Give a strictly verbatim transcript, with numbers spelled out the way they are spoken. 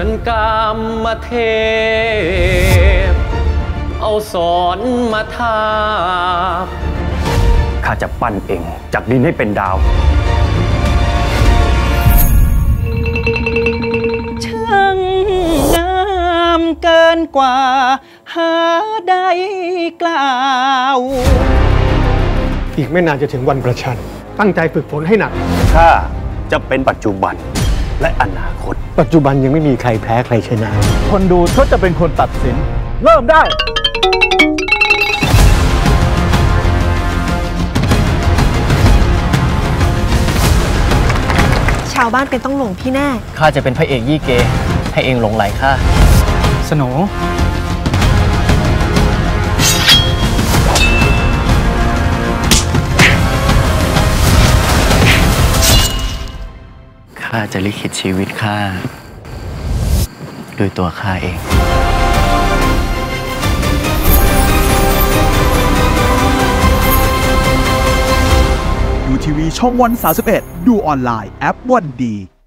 อนกามเทพเอาสอนมาทาบข้าจะปั้นเองจากดินให้เป็นดาวช่างงามเกินกว่าหาได้กล่าวอีกไม่นานจะถึงวันประชันตั้งใจฝึกฝนให้หนักข้าจะเป็นปัจจุบันและอนาคตปัจจุบันยังไม่มีใครแพ้ใครชนะคนดูเขาจะเป็นคนตัดสินเริ่มได้ชาวบ้านเป็นต้องหลงพี่แน่ข้าจะเป็นพระเอกยี่เกให้เองหลงไหลข้าสโหนข้าจะลิขิตชีวิตข้าด้วยตัวข้าเองดูทีวีช่องวันสามสิบเอ็ดดูออนไลน์แอปวันดี